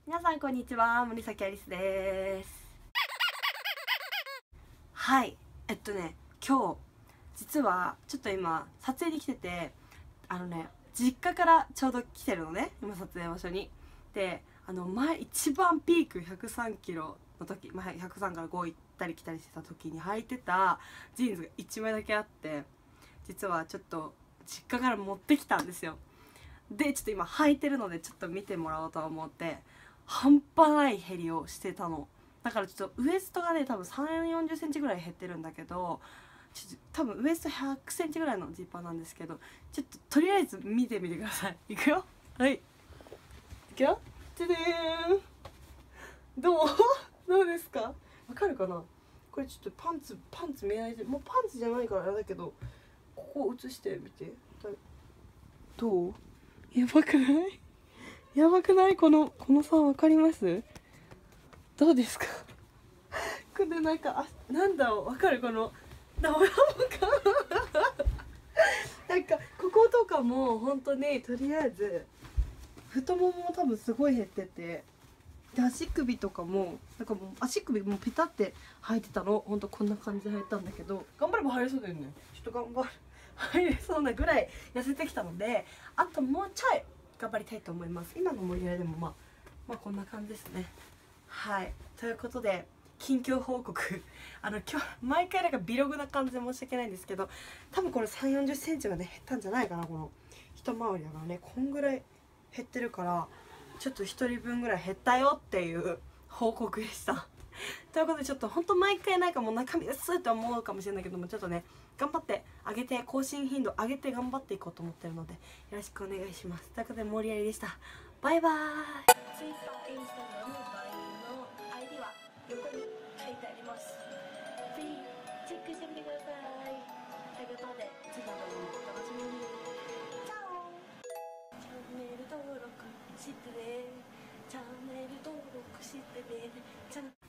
皆さんこんにちは、森崎アリスです。はい、今日実はちょっと今撮影に来てて、実家からちょうど来てるのね、今撮影場所に。で、前一番ピーク103キロの時、103から5行ったり来たりしてた時に履いてたジーンズが1枚だけあって、実はちょっと実家から持ってきたんですよ。でちょっと今履いてるのでちょっと見てもらおうと思って、半端ない減りをしてたの。だからちょっとウエストがね多分3 4 0センチぐらい減ってるんだけど、ちょっと多分ウエスト100センチぐらいのジーパンなんですけど、ちょっととりあえず見てみてください。いくよ、はい、いくよ、てでーん。どうどうですか、わかるかな。これちょっとパンツ見えないで、もうパンツじゃないからあれだけど、ここ映してみて。どう、やばくない？やばくない？この差わかります？どうですか？これなんか、なんだろう、わかる？このなんかこことかも本当にとりあえず太ももも多分すごい減ってて、で足首とかもなんかもう足首もピタって履いてたの。本当こんな感じで履いたんだけど、頑張れば入れそうだよね。ちょっと頑張る入れそうなぐらい痩せてきたので、あともうちょい頑張りたいと思います。今の盛り上げでもまあこんな感じですね。はい、ということで近況報告今日毎回なんかビログな感じで申し訳ないんですけど、多分これ3 4 0センチがね減ったんじゃないかな。この一回りだからね、こんぐらい減ってるから、ちょっと1人分ぐらい減ったよっていう報告でしたということで、ちょっとほんと毎回なんかもう中身薄いって思うかもしれないけども、ちょっとね頑張って上げて、更新頻度上げて頑張っていこうと思ってるので、よろしくお願いします。ということで、森有でした。バイバーイ。 Twitter、Instagram、LINE の ID は横に書いてあります。ぜひチェックしてみてください。ということで、次の動画もお楽しみに。チャオ。チャンネル登録してね。チャンネル登録してね。